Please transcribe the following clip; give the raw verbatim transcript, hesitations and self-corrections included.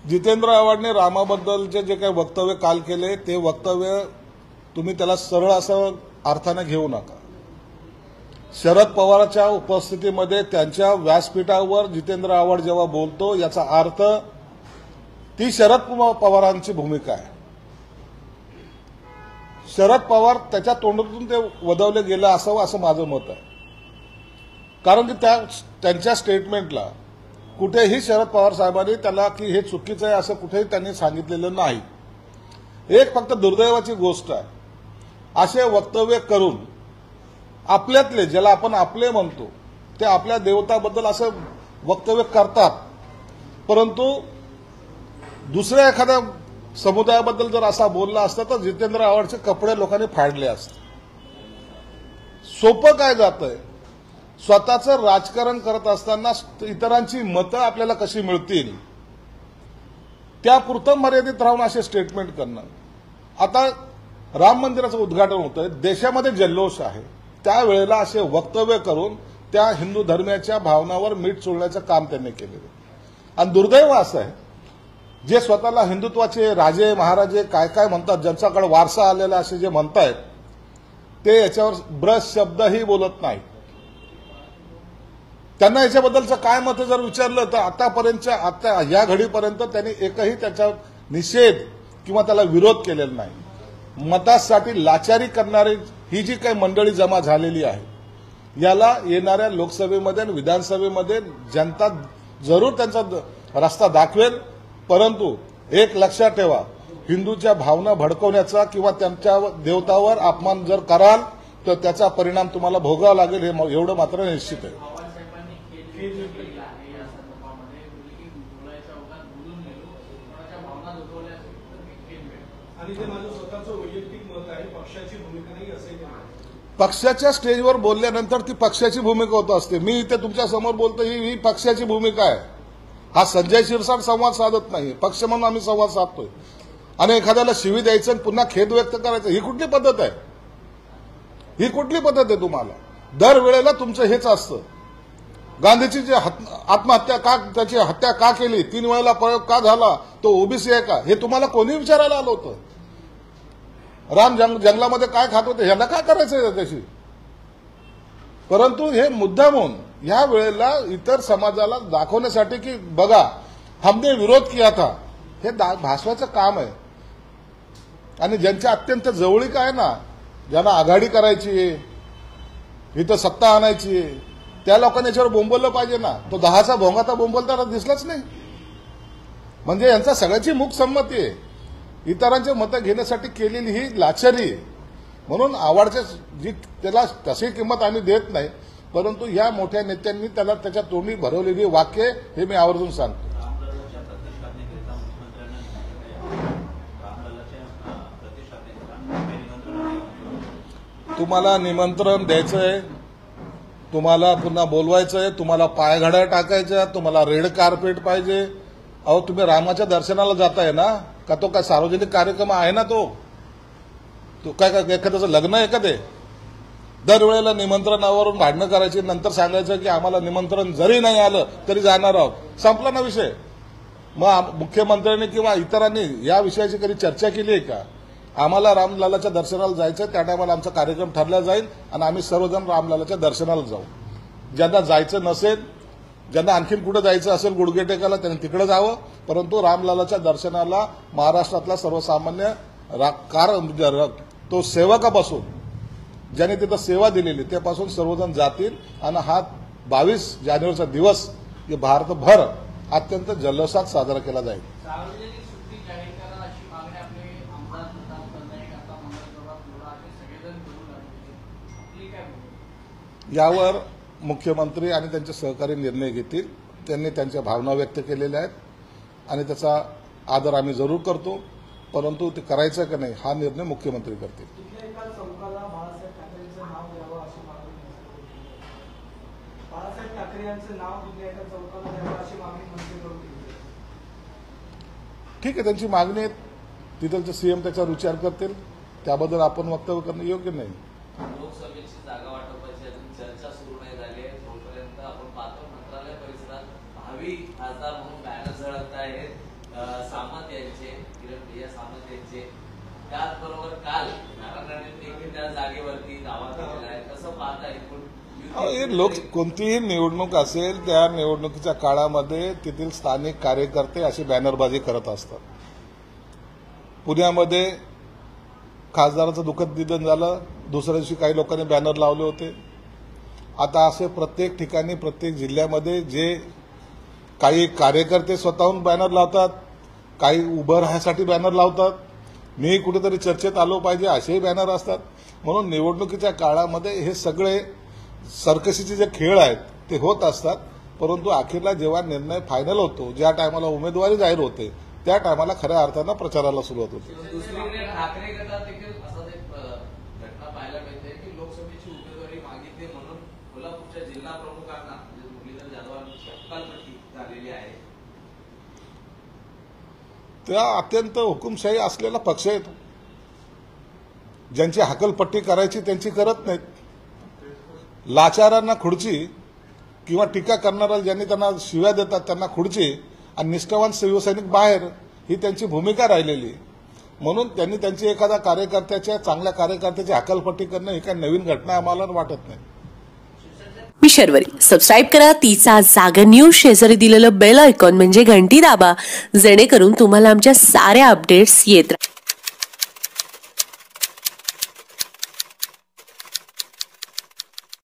जितेंद्र आव्हाडने रामाबद्दलचे जे काही वक्तव्य काल केले ते वक्तव्य तुम्ही त्याला सरळ असं अर्थाने घेऊ नका. शरद पवारच्या उपस्थितीमध्ये त्यांच्या व्यासपीठावर जितेंद्र आव्हाड जेव्हा बोलतो याचा अर्थ ती शरद पवारांची भूमिका आहे. शरद पवार त्याच्या तोंडातून ते वदवले गेलं असावं असं माझं मत आहे. कारण की त्या त्यांच्या स्टेटमेंटला कुठेही शरद पवार साहेबांनी त्याला की हे चुकीचं आहे असं कुठेही त्यांनी सांगितलेलं नाही. एक फक्त दुर्दैवाची गोष्ट आहे, असे वक्तव्य करून आपल्यातले ज्याला आपण आपले म्हणतो ते आपल्या देवताबद्दल असं वक्तव्य करतात, परंतु दुसऱ्या एखाद्या समुदायाबद्दल जर असा बोलला असता तर जितेंद्र आव्हाडचे कपडे लोकांनी फाडले असते. सोपं काय जातंय, स्वतःचं राजकारण करत असताना इतरांची मतं आपल्याला कशी मिळतील त्यापुरतं मर्यादित राहून असे स्टेटमेंट करणं. आता राम मंदिराचं उद्घाटन होतंय, देशामध्ये जल्लोष आहे, त्यावेळेला असे वक्तव्य करून त्या हिंदू धर्माच्या भावनावर मीठ चोळण्याचं काम त्यांनी केलेलं. आणि दुर्दैव असं आहे, जे स्वतःला हिंदुत्वाचे राजे महाराजे काय काय म्हणतात, ज्यांच्याकडे वारसा आलेला असे जे म्हणतायत, ते याच्यावर ब्रश शब्दही बोलत नाही. त्यांना याच्याबद्दलचं काय मत जर विचारलं तर आतापर्यंतच्या आता या घडीपर्यंत त्यांनी एकही त्याचा निषेध किंवा त्याला विरोध केलेला नाही. मतासाठी लाचारी करणारी ही जी काही मंडळी जमा झालेली आहे, याला येणाऱ्या लोकसभेमध्ये आणि विधानसभेमध्ये जनता जरूर त्यांचा रस्ता दाखवेल. परंतु एक लक्षात ठेवा, हिंदूच्या भावना भडकवण्याचा किंवा त्यांच्या देवतावर अपमान जर कराल तर त्याचा परिणाम तुम्हाला भोगावा लागेल, हे एवढं मात्र निश्चित आहे. पक्षाच्या स्टेजवर बोलल्यानंतर ती पक्षाची भूमिका होत असते. मी इथे तुमच्या समोर बोलतो ही ही पक्षाची भूमिका आहे. हा संजय शिरसाट संवाद साधत नाही, पक्ष म्हणून आम्ही संवाद साधतोय. आणि एखाद्याला शिवी द्यायचं आणि पुन्हा खेद व्यक्त करायचं, ही कुठली पद्धत आहे? ही कुठली पद्धत आहे? तुम्हाला दरवेळेला तुमचं हेच असतं. गांधीची जी आत्महत्या का, त्याची हत्या का केली, तीन वेळेला प्रयोग का झाला, तो ओबीसी आहे का, हे तुम्हाला कोणी विचारायला आलं होतं? राम जंग जंगलामध्ये काय खात होते, ह्याला काय करायचं त्याशी? परंतु हे मुद्दामून ह्या वेळेला इतर समाजाला दाखवण्यासाठी की बघा हमने विरोध किया था, हे भासवायचं काम आहे. आणि ज्यांच्या अत्यंत जवळीक आहे ना, ज्यांना आघाडी करायची, इथं सत्ता आणायची, त्या लोकांनी याच्यावर बोंबवलं पाहिजे ना. तो दहाचा भोंगाता बोंबलताना दिसलाच नाही. म्हणजे यांचा सगळ्याची मूक संमती आहे. इतरांचे मतं घेण्यासाठी केलेली ही लाचारी. म्हणून आव्हाडचे जी त्याला तशी किंमत आम्ही देत नाही, परंतु या मोठ्या नेत्यांनी त्याला त्याच्या तोंडी भरवलेली वाक्य हे मी आवर्जून सांगतो. तुम्हाला निमंत्रण द्यायचंय, तुम्हाला पुन्हा बोलवायचंय, तुम्हाला पायघड्या टाकायच्या, तुम्हाला रेड कार्पेट पाहिजे. अहो तुम्ही रामाच्या दर्शनाला जाताय ना, का तो काय सार्वजनिक कार्यक्रम आहे ना? तो तो काय काय एखाद्याचं लग्न आहे का? ते दरवेळेला निमंत्रणावरून भांडणं करायची, नंतर सांगायचं की आम्हाला निमंत्रण जरी नाही आलं तरी जाणार आहोत. संपला ना विषय. मग मुख्यमंत्र्यांनी किंवा इतरांनी या विषयाची कधी चर्चा केली आहे का? आम्हाला रामलालाच्या दर्शनाला जायचं, त्या टायमाला आमचा कार्यक्रम ठरला जाईल आणि आम्ही सर्वजण रामलालाच्या दर्शनाला जाऊ. ज्यांना जायचं नसेल, ज्यांना आणखीन कुठे जायचं असेल गुडघे टेकायला, त्यांनी तिकडे जावं. परंतु रामलालाच्या दर्शनाला महाराष्ट्रातला सर्वसामान्य कार तो सेवकापासून ज्यांनी तिथं सेवा दिलेली त्यापासून सर्वजण जातील. आणि हा बावीस जानेवारीचा दिवस भारतभर अत्यंत जल्लोषात साजरा केला जाईल. यावर मुख्यमंत्री आणि त्यांचे सहकारी निर्णय घेतील. त्यांनी त्यांच्या भावना व्यक्त केलेल्या आहेत आणि त्याचा आदर आम्ही जरूर करतो, परंतु ते करायचं का नाही हा निर्णय मुख्यमंत्री करतील. ठीक आहे, त्यांची मागणी आहे, तिथलचे सीएम त्याच्यावर विचार करतील, त्याबद्दल आपण वक्तव्य करणं योग्य नाही. लोकसभेची जागा वाटपाची अजून चर्चा सुरू नाही झाली आहे, तोपर्यंत आपण पाहतो मंत्रालय परिसरात भावी खासदार म्हणून बॅनर झळकत आहेत. अं, सामंत यांचे, किरण प्रिया सामंत यांचे, त्याचबरोबर काल नारायण राणेंनी देखील त्या जागेवरती दावा केलेला आहे. कसं पाहता एकूण अहो, हे लोक कोणतीही निवडणूक असेल त्या निवडणुकीच्या काळामध्ये तेथील स्थानिक कार्यकर्ते अशी बॅनरबाजी करत असतात. पुण्यामध्ये खासदाराचं दुःखद निधन झालं, दुसऱ्या दिवशी काही लोकांनी बॅनर लावले होते. आता असे प्रत्येक ठिकाणी प्रत्येक जिल्ह्यामध्ये जे काही कार्यकर्ते स्वतःहून बॅनर लावतात, काही उभं राहण्यासाठी बॅनर लावतात, मी कुठेतरी चर्चेत आलो पाहिजे असेही बॅनर असतात. म्हणून निवडणुकीच्या काळामध्ये हे सगळे सर्कशीचे जे खेळ आहेत ते होत असतात. परंतु अखेरला जेव्हा निर्णय फायनल होतो, ज्या टायमाला उमेदवारी जाहीर होते त्या टायमाला खऱ्या अर्थानं प्रचाराला सुरुवात होते. दुसरीकडे ठाकरे गटात देखील असाच एक अं, घटना पाहायला मिळते की लोकसभेची उमेदवारी मागितली म्हणून कोल्हापूरच्या जिल्हा प्रमुखांना म्हणजे मुरलीधर जाधवांची हक्कालपट्टी झालेली आहे. त्या अत्यंत हुकुमशाही असलेला पक्ष आहे तो. ज्यांची हकलपट्टी करायची त्यांची करत नाहीत. लाचारांना खुर्ची किंवा टीका करणारा ज्यांनी त्यांना शिव्या देतात त्यांना खुर्ची आणि निष्ठावान शिवसैनिक बाहेर, ही त्यांची भूमिका राहिलेली. म्हणून त्यांनी त्यांची एखाद्या कार्यकर्त्याच्या चांगल्या कार्यकर्त्याची हकलपट्टी करणं ही काही नवीन घटना आम्हाला वाटत नाही. मी शर्वरी. सबस्क्राईब करा तिचा जागर न्यूज. शेजारी दिलेलं बेल आयकॉन म्हणजे घंटी दाबा, जेणेकरून तुम्हाला आमच्या साऱ्या अपडेट्स येत राहतील.